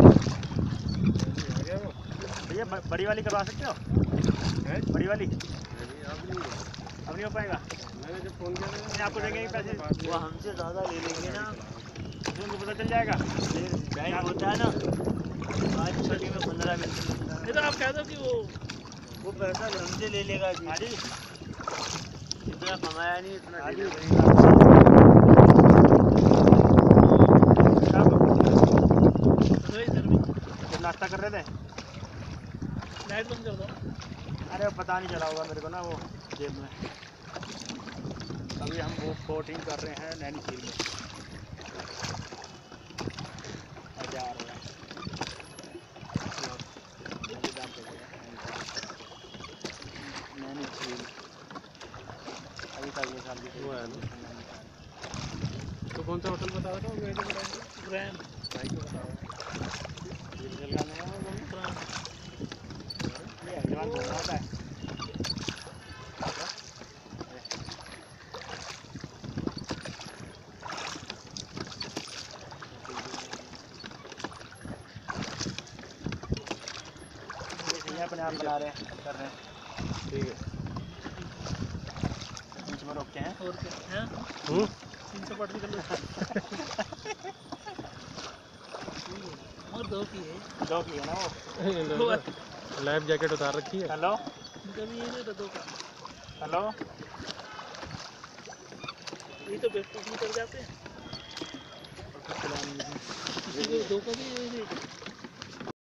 भैया बड़ी वाली करवा सकते हो? बड़ी वाली अब नहीं हो पाएगा। मैंने जब फोन किया था आपको देंगे पैसे, वो हमसे ज़्यादा ले लेंगे ना, उनको पता चल जाएगा। टाइम होता है ना 5 छठी में 15 मिनट। नहीं तो आप कह दो कि वो पैसा हमसे ले लेगा जी। हाँ जी, इतना कमाया नहीं, इतना हाँ दे जी। देगा। नाश्ता कर रहे थे, लाइट बंद कर दो। अरे पता नहीं चला होगा मेरे को ना वो जेब में। अभी हम वो बोटिंग कर रहे हैं नैनी झील में। मजा आ रहा है। नैनी झील अभी तक ये साल की वो है ना। तो कौन सा होटल बता रहा था? ग्रैंड भाई को बताओ। झील जलगाने में वो ये जवान बोल रहा है। अपने आप बना रहे हैं, कर रहे हैं। ठीक है। बीच में रोकते हैं और क्या है? 300 पटरी कर लो। और दो की है ना वो। लाइफ जैकेट उतार रखी है। हेलो कभी ये नहीं तो दो का। हेलो, ये तो बेवकूफ़ी कर जाते हैं। दो का भी